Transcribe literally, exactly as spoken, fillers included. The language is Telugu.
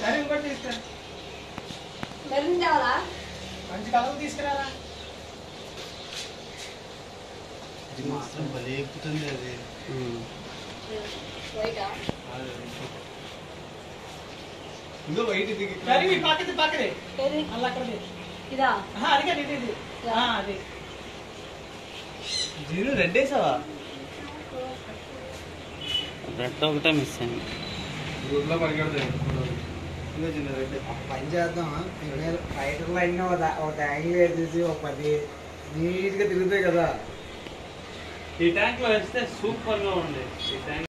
సరే ఇంకోటి తీసుకురా. మెరూన్ కావాలా? మంచి కలర్ తీసుకురారా. ఇది మాత్రం భలే ఎక్కుతుంది అది. వైటా? ఇంకో వైట్ ఇది సరే ఈ పక్కది పక్కది ఏది? అలా అక్కడది. ఇదా? అడిగాను ఇది ఇది అది జీరో రెడ్ వేసావా? రెడ్ ఒకటే మిస్ అయింది. రోడ్లో పరిగెడతాయి ఇంకా చిన్న రెడ్. పని చేద్దాం. ఫైటర్లు అన్నీ ఒక ట్యాంక్ వేసేసి ఒక పది నీట్గా తిరుగుతాయి కదా. ఈ ట్యాంక్ లో వేస్తే సూపర్ గా ఉంది ఈ ట్యాంక్.